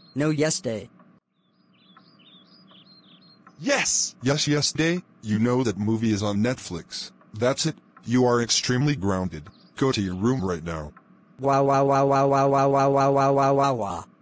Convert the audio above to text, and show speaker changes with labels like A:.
A: No yes day.
B: Yes!
C: Yes day, you know that movie is on Netflix. That's it, you are extremely grounded. Go to your room right now.
A: Wow wow wow wow wow wow wow wow wow wow wow.